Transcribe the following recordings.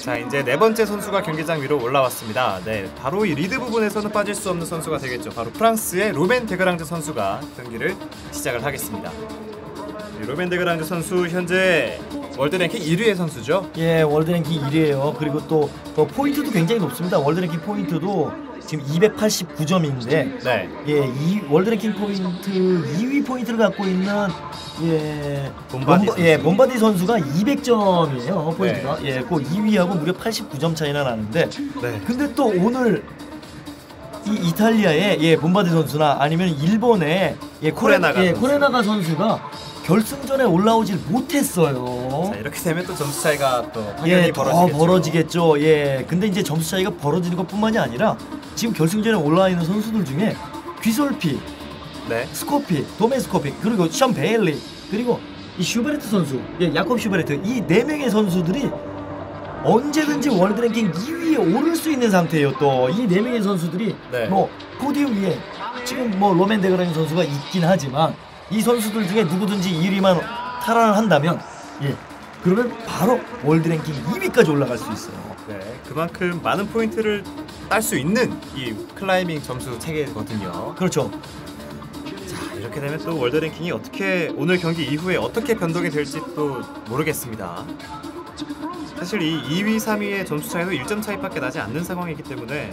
자, 이제 네 번째 선수가 경기장 위로 올라왔습니다. 네, 바로 이 리드 부분에서는 빠질 수 없는 선수가 되겠죠. 바로 프랑스의 로맨 데그랑즈 선수가 경기를 시작을 하겠습니다. 로맨 데그랑즈 선수 현재 월드 랭킹 1위의 선수죠. 예, 월드 랭킹 1위예요. 그리고 또 포인트도 굉장히 높습니다. 월드 랭킹 포인트도 지금 289점인데, 네. 예, 이 월드 랭킹 포인트 2위 포인트를 갖고 있는 본바디 선수가 200점이에요. 포인트가. 네. 예, 그 2위하고 무려 89점 차이나 나는데, 네. 근데 또 오늘 이 이탈리아의 본바디 선수나 아니면 일본의 코레나가 선수가 결승전에 올라오질 못했어요. 자, 이렇게 되면 또 점수 차이가 또 확연히 벌어지겠죠. 예, 근데 이제 점수 차이가 벌어지는 것뿐만이 아니라 지금 결승전에 올라와 있는 선수들 중에 귀솔피, 네. 스코피, 도메스코피, 그리고 션 베일리, 그리고 이 슈베르트 선수, 야콥 슈베르트, 이 네 명의 선수들이 언제든지 월드 랭킹 2위에 오를 수 있는 상태예요. 또 이 네 명의 선수들이 뭐 포디움 위에 지금 뭐 로맨 데그랑즈 선수가 있긴 하지만 이 선수들 중에 누구든지 1위만 탈환을 한다면 그러면 바로 월드 랭킹 2위까지 올라갈 수 있어요. 네, 그만큼 많은 포인트를 딸 수 있는 이 클라이밍 점수 체계거든요. 그렇죠. 자, 이렇게 되면 또 월드 랭킹이 어떻게 오늘 경기 이후에 어떻게 변동이 될지 또 모르겠습니다. 사실 이 2위, 3위의 점수 차이도 1점 차이밖에 나지 않는 상황이기 때문에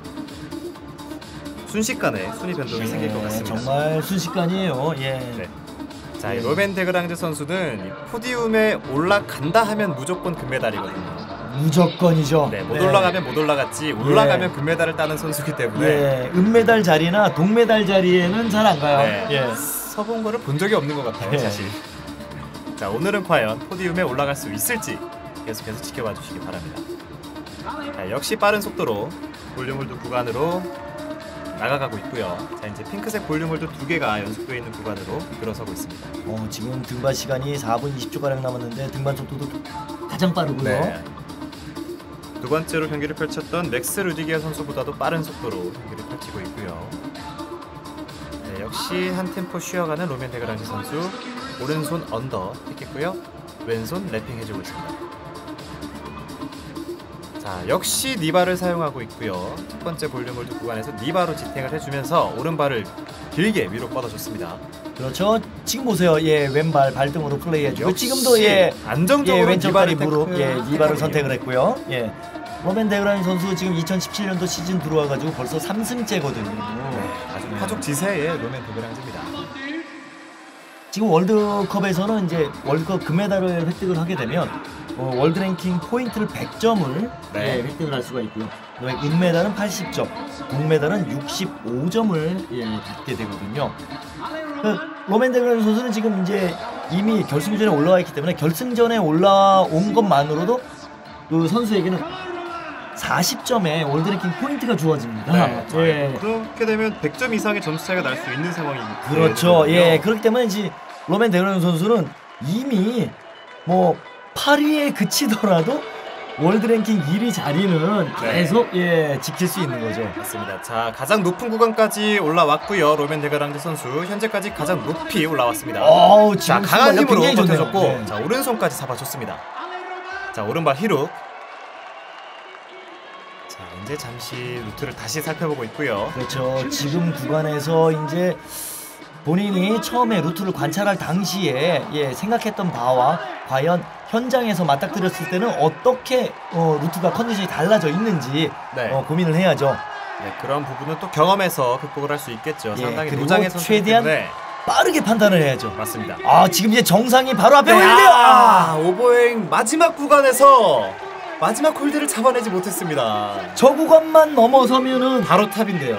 순식간에 순위 변동이 생길 것 같습니다. 정말 순식간이에요. 네. 자, 이 로맨 데그랑즈 선수는 이 포디움에 올라간다 하면 무조건 금메달이거든요. 무조건이죠. 네, 못 올라가면 못 올라갔지 올라가면 금메달을 따는 선수이기 때문에 은메달 자리나 동메달 자리에는 잘 안 가요. 서본 거를 본 적이 없는 것 같아요, 사실. 자, 오늘은 과연 포디움에 올라갈 수 있을지 계속해서 지켜봐 주시기 바랍니다. 자, 역시 빠른 속도로 볼륨홀드 구간으로 나가가고 있고요. 자, 이제 핑크색 볼륨홀드 2개가 연속되어 있는 구간으로 들어서고 있습니다. 지금 등반 시간이 4분 20초가량 남았는데 등반 속도도 가장 빠르고요. 네. 두 번째로 경기를 펼쳤던 맥스 루디기어 선수보다도 빠른 속도로 경기를 펼치고 있고요. 네, 역시 한 템포 쉬어가는 로맨 데그랑즈 선수, 오른손 언더 택했고요. 왼손 랩핑 해주고 있습니다. 자, 역시 니바를 사용하고 있고요. 첫 번째 볼륨홀드 구간에서 니바로 지탱을 해주면서 오른발을 길게 위로 뻗어줬습니다. 그렇죠. 지금 보세요. 왼발 발등으로 플레이해주고 지금도 안정적으로 왼쪽다리 무릎 니바를 선택을 했고요. 로맨 데그랑즈 선수 지금 2017년도 시즌 들어와가지고 벌써 3승째거든요. 네, 아주 파죽지세의 로맨 데그랑즈입니다. 지금 월드컵에서는 이제 월드컵 금메달을 획득을 하게 되면 월드 랭킹 포인트를 100점을 획득을 할 수가 있고요. 은메달은 80점, 동메달은 65점을 받게 되거든요. 로맨 데그랑즈 선수는 지금 이제 이미 결승전에 올라와 있기 때문에 결승전에 올라온 것만으로도 그 선수에게는 40점의 월드 랭킹 포인트가 주어집니다. 그렇게 되면 100점 이상의 점수 차이가 날 수 있는 상황입니다. 그렇죠. 그렇기 때문에 이제 로맨 데그랑즈 선수는 이미 뭐 8위에 그치더라도 월드 랭킹 1위 자리는 계속 지킬 수 있는 거죠. 맞습니다. 자, 가장 높은 구간까지 올라왔고요. 로맨 데그랑즈 선수 현재까지 가장 높이 올라왔습니다. 자, 강한 힘으로 버텨줬고 자, 오른손까지 잡아줬습니다. 자, 오른발 히룩. 자, 이제 잠시 루트를 다시 살펴보고 있고요. 그렇죠. 지금 구간에서 이제 본인이 처음에 루트를 관찰할 당시에 생각했던 바와 과연 현장에서 맞닥뜨렸을 때는 어떻게 루트가 컨디션이 달라져 있는지 고민을 해야죠. 네, 그런 부분은 또 경험에서 극복을 할 수 있겠죠. 상당히 노장의 선수 최대한 빠르게 판단을 해야죠. 맞습니다. 지금 이제 정상이 바로 앞에 보이는데요. 오버행 마지막 구간에서 마지막 홀드를 잡아내지 못했습니다. 저 구간만 넘어서면은 바로 탑인데요.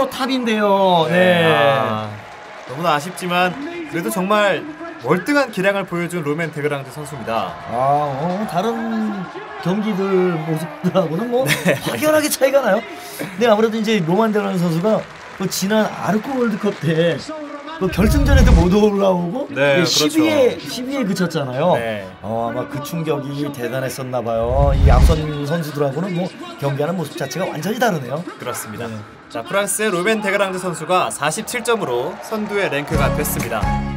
너무나 아쉽지만 그래도 정말 월등한 기량을 보여준 로맨 데그랑즈 선수입니다. 다른 경기들 모습들하고는 뭐 확연하게 차이가 나요. 근데 아무래도 이제 로맨 데그랑즈 선수가 지난 아르코 월드컵 때 결승전에도 못 올라오고 10위에 그쳤잖아요. 아마 그 충격이 대단했었나봐요. 이 앞선 선수들하고는 뭐 경기하는 모습 자체가 완전히 다르네요. 그렇습니다. 자, 프랑스의 로맨 데그랑즈 선수가 47점으로 선두에 랭크가 됐습니다.